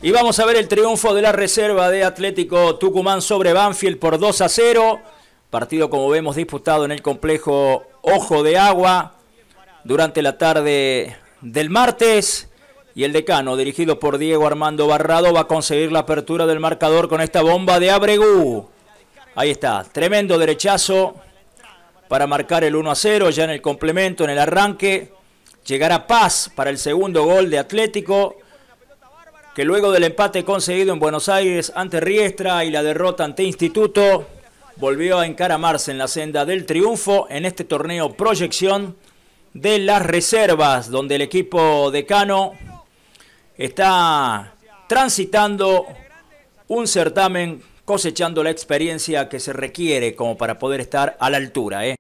Y vamos a ver el triunfo de la reserva de Atlético Tucumán sobre Banfield por 2-0. Partido, como vemos, disputado en el complejo Ojo de Agua durante la tarde del martes. Y el decano, dirigido por Diego Armando Barrado, va a conseguir la apertura del marcador con esta bomba de Abregu. Ahí está, tremendo derechazo para marcar el 1-0 ya en el complemento, en el arranque. Llegará Paz para el segundo gol de Atlético, que luego del empate conseguido en Buenos Aires ante Riestra y la derrota ante Instituto, volvió a encaramarse en la senda del triunfo en este torneo proyección de las reservas, donde el equipo decano está transitando un certamen, cosechando la experiencia que se requiere como para poder estar a la altura,